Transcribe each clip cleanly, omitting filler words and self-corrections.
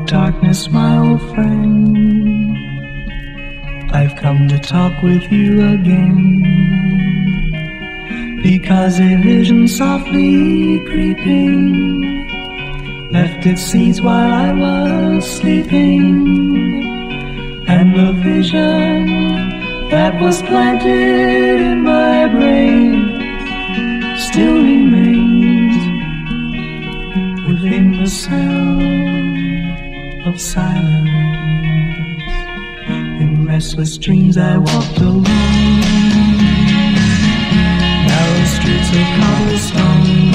darkness, my old friend, I've come to talk with you again, because a vision softly creeping left its seeds while I was sleeping, and the vision that was planted in my brain still remains within the sound of silence. In restless dreams I walked alone, narrow streets of cobblestone,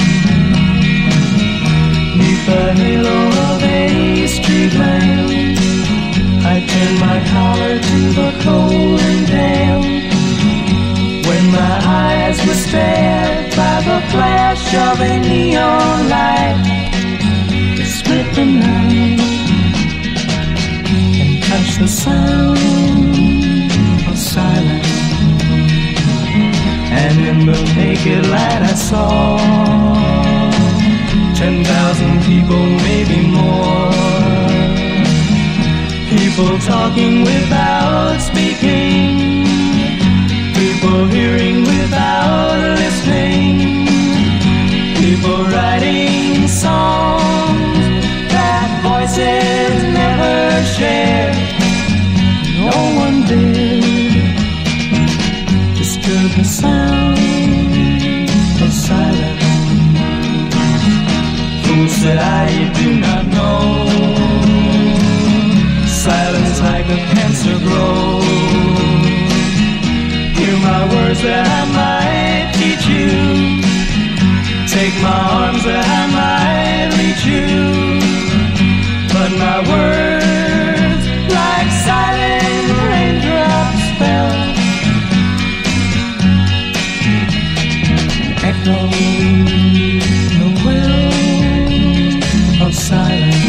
neath the halo of a street lamp. I turned my collar to the cold and damp, when my eyes were stared by the flash of a neon light that split the night and touched the sound of silence. And in the naked light I saw 10,000 people, maybe more, people talking without speaking, people hearing without listening, people writing songs that voices never shared. No one did disturb the sound of silence. Fool, said I, you do not know, silence like a cancer grows. Hear my words that I might teach you, take my arms that I might reach you, but my words like silent raindrops fell, echoing the well of silence.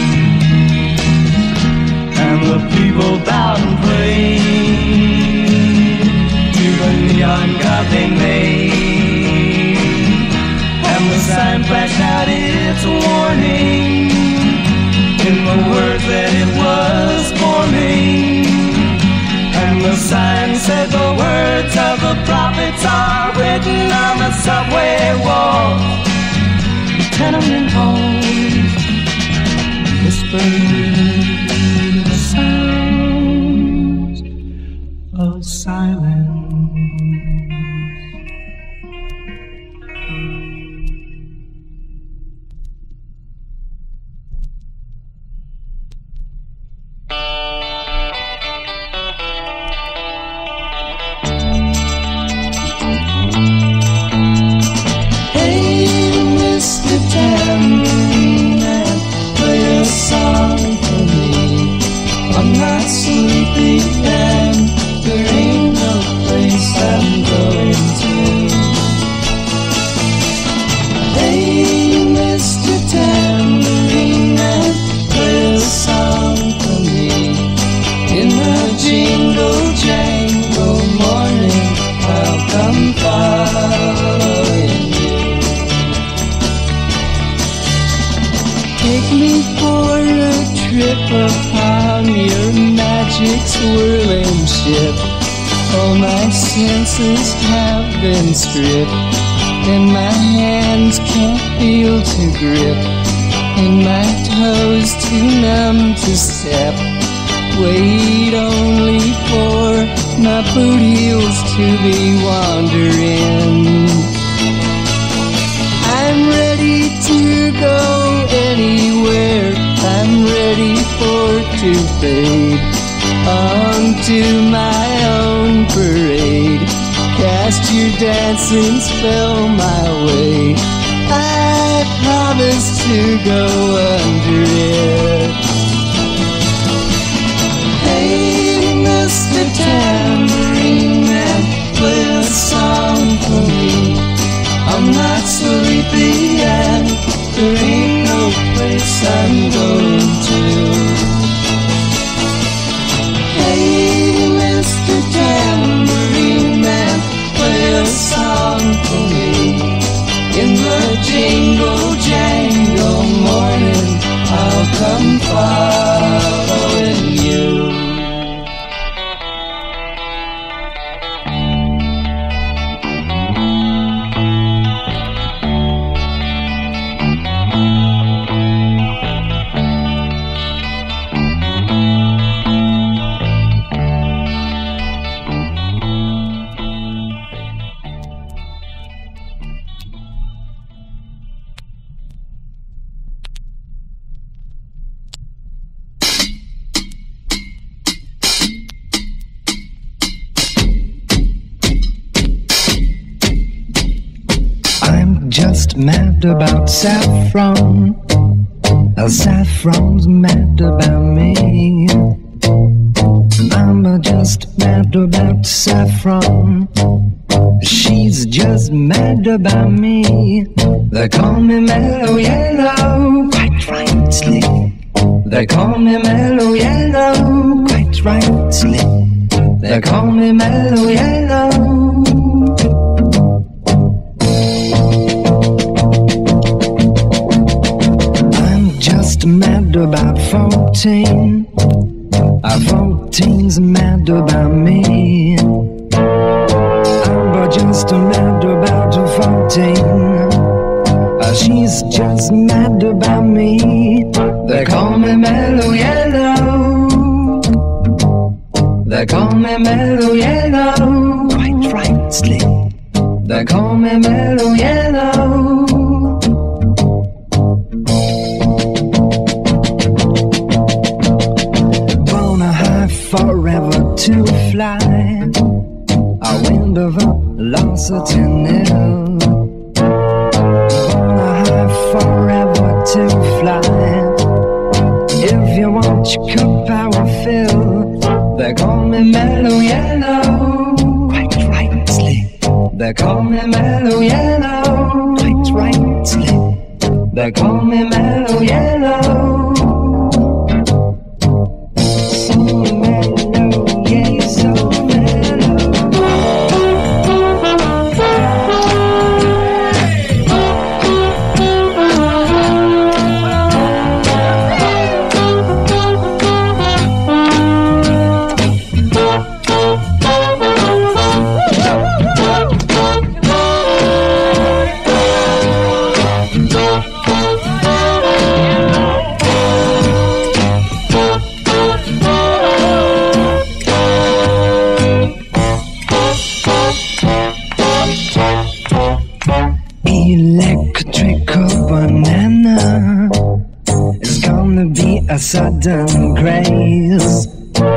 And the people bowed and prayed to the neon god they made, and the sign flashed out its warning in the words that it was forming. And the sign said the words of the prophets are written on the subway walls, the tenement halls, whispering the sounds of silence. Upon your magic swirling ship, all my senses have been stripped, and my hands can't feel to grip, and my toes too numb to step. Wait only for my boot heels to be wandering. I'm ready to go anywhere, I'm ready for to fade onto my own parade. Cast your dancing spell my way, I promise to go under it. Hey, Mr. Tambourine Man, play a song for me. I'm not sleepy and there ain't no place I'm going to. Hey, Mr. Tambourine Man, play a song for me. In the jingle jangle morning, I'll come far. just mad about saffron. Saffron's mad about me. I'm just mad about saffron. She's just mad about me. They call me Mellow Yellow, quite rightly. They call me Mellow Yellow, quite rightly. They call me Mellow Yellow. Mad about 14. 14's mad about me. I'm just mad about 14. She's just mad about me. They call me Mellow Yellow. They call me Mellow Yellow, quite rightly. They call me Mellow Yellow. Forever to fly, a wind of velocity-nil. Gonna have forever to fly. If you want your cup, I will fill. They call me Mellow Yellow, quite rightly. They call me Mellow Yellow, quite rightly. They call me Mellow Yellow. A sudden craze.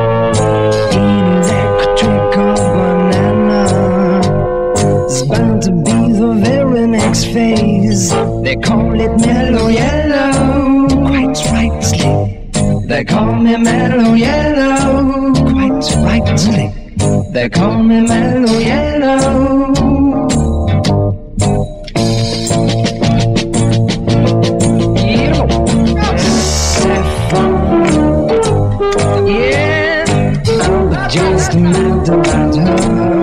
Electrical banana is bound to be the very next phase. They call it Mellow Yellow, quite rightly. They call me Mellow Yellow, quite rightly. They call me Mellow Yellow. Just mad about her.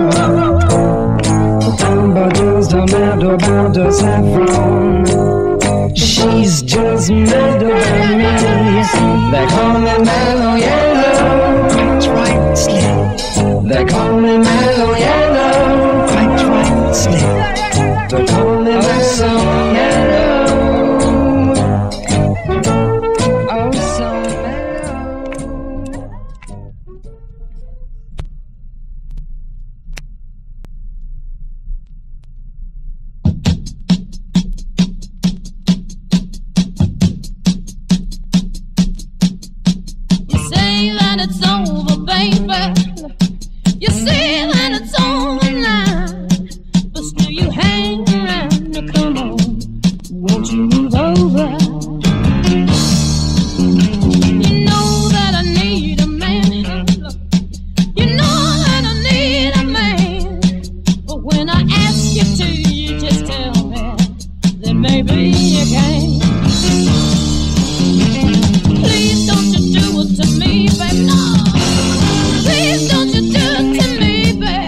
I'm just mad about her saffron. She's just mad about me. They call me Mellow Yellow, quite rightly. They call me Mellow Yellow, quite rightly. They call me Mellow Yellow. Oh, so it's over, baby. You say that it's over now, but still you hang around. Now come on, won't you move over? You know that I need a man. You know that I need a man. But when I ask you to, you just tell me that maybe you can't. Please don't you do it to me, baby. No. Please don't you do it to me, baby.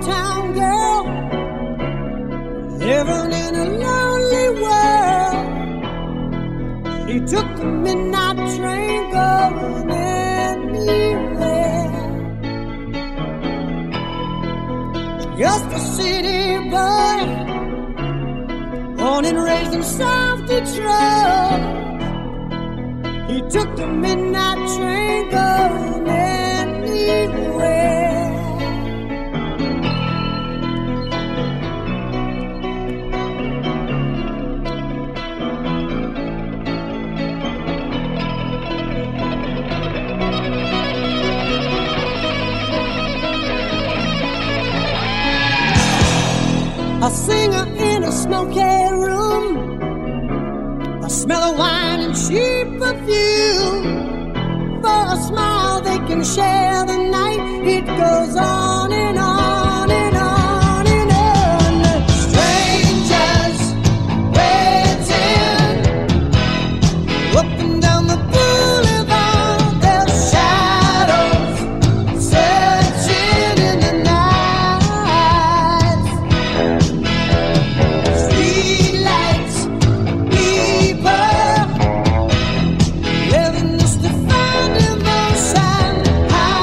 town girl living in a lonely world. She took the midnight train going anywhere. Just a city boy, born and raised in South Detroit. He took the midnight train going anywhere. A singer in a smoky room, a smell of wine and cheap perfume. For a smile they can share the night. It goes on and on and on and on. Strangers waiting up and down the boulevard. Their shadows searching in the night. Street lights, people living just to find emotion. High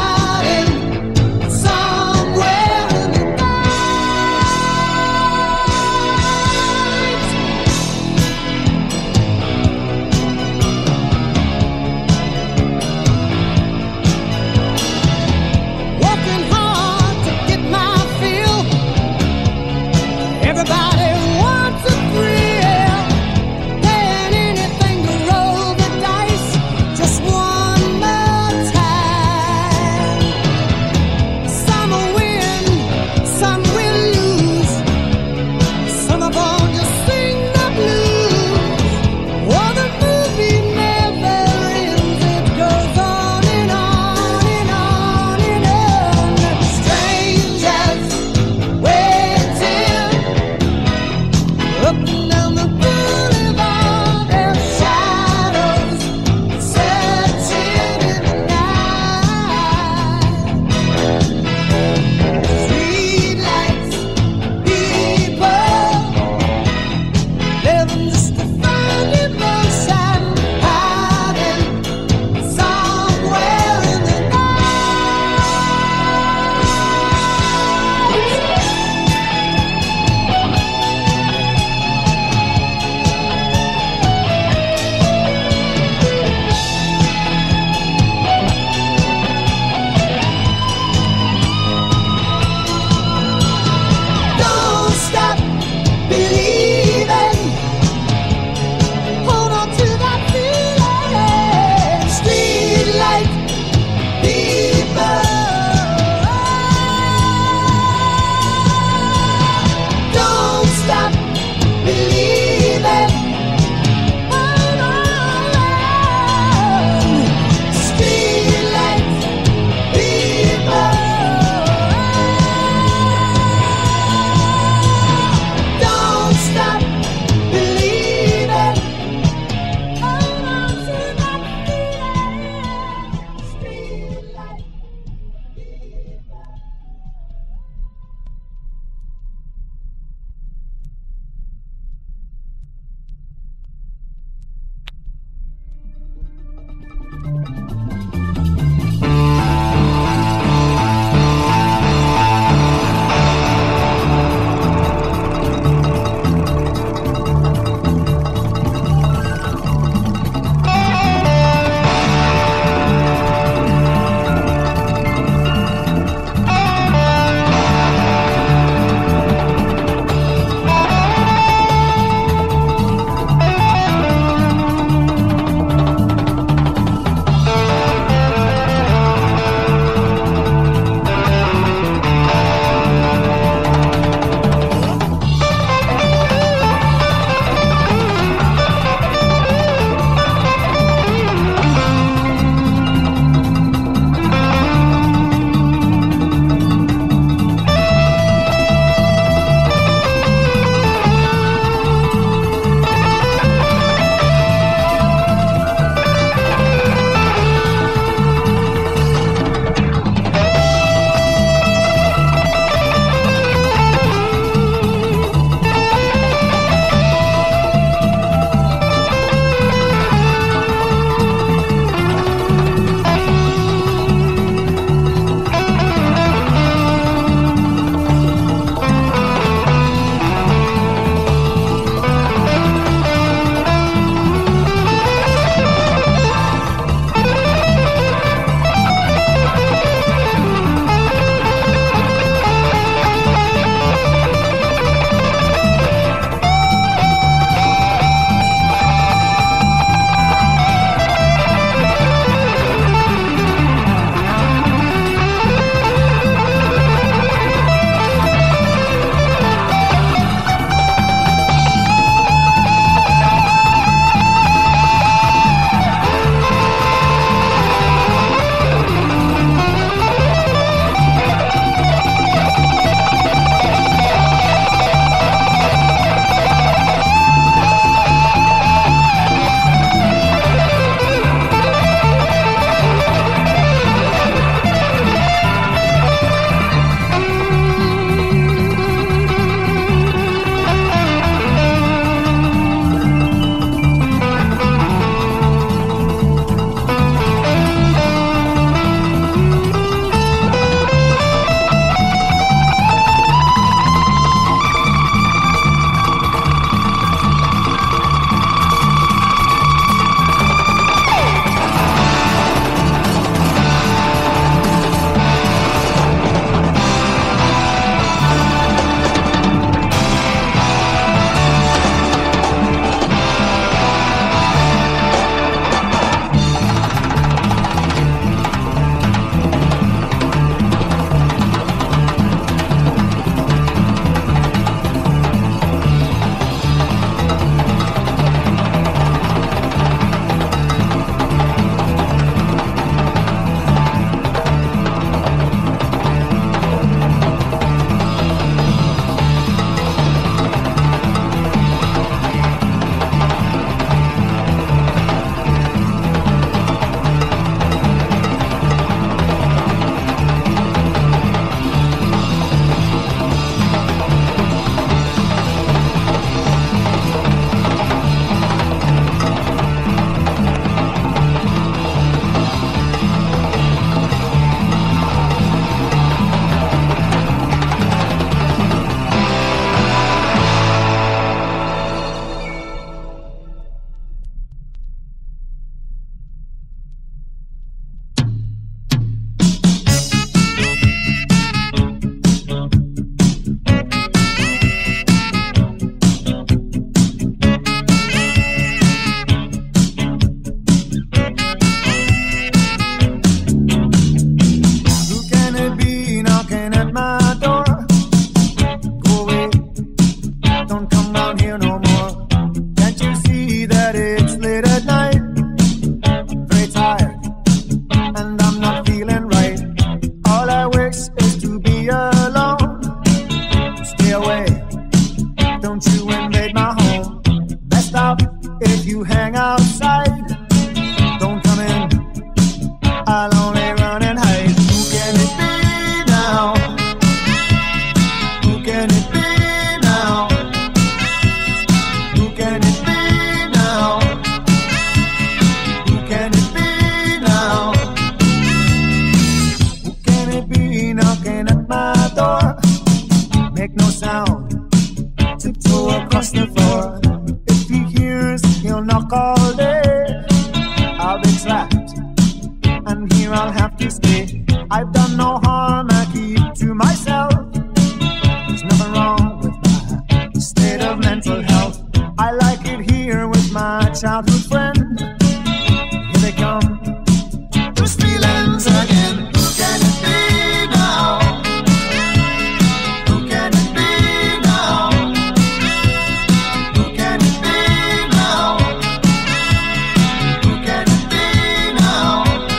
walk all day, I'll be trapped, and here I'll have to stay. I've done no harm, I keep to myself. There's nothing wrong with my state of mental health. I like it here with my childhood friend. Here they come, those feelings again. Who can it be now? Who can it be now? Who can it be now? Who can it be now?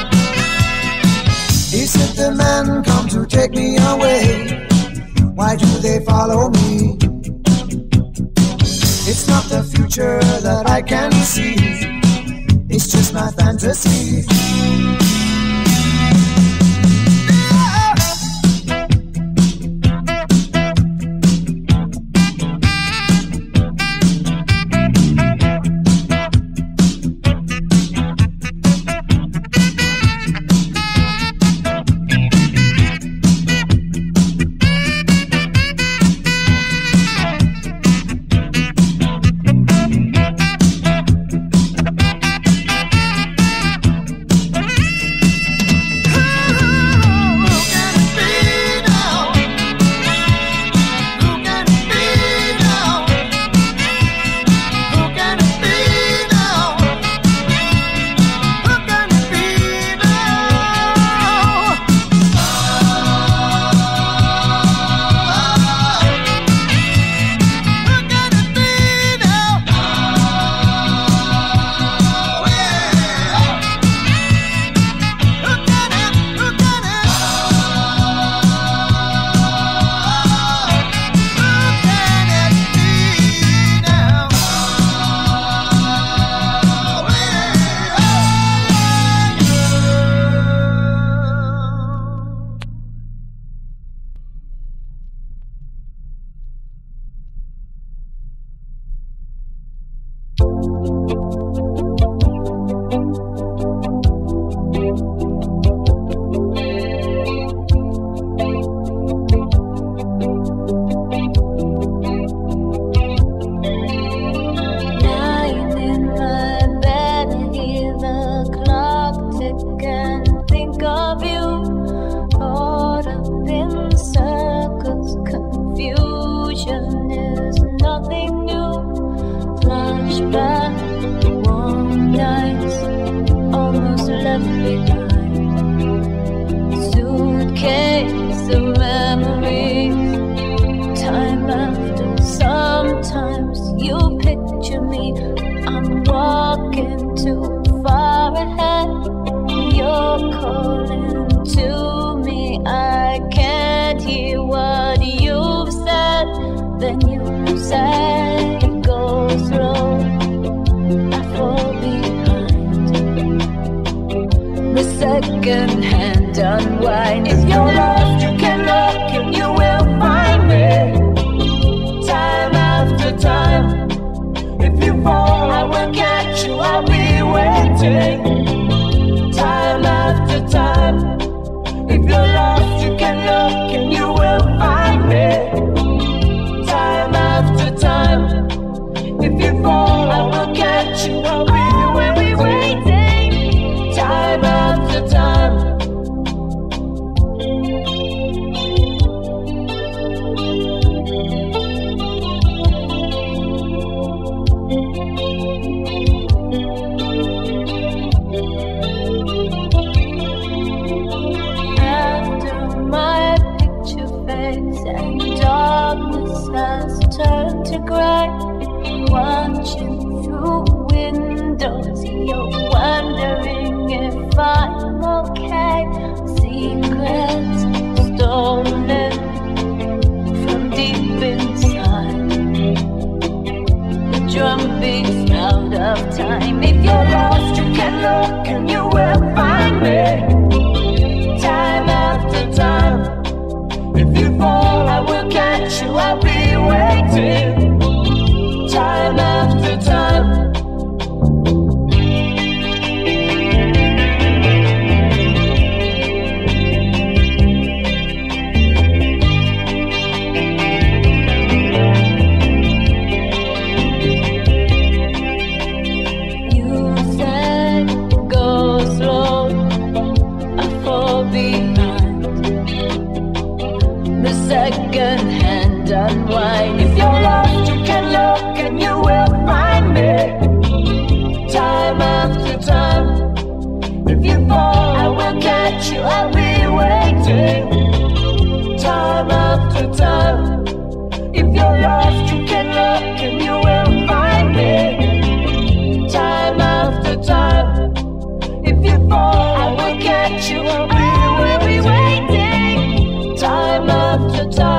He said the men come to take me away. Why do they follow me? It's not the future that I can see, it's just my fantasy. blind. If you're lost, you can look and you will find me. Time after time. If you fall, I will catch you. I'll be waiting. Time after time. If you're lost, you can look and you will find me. Time after time. If you fall, I will catch you. I'll be waiting. Time after time.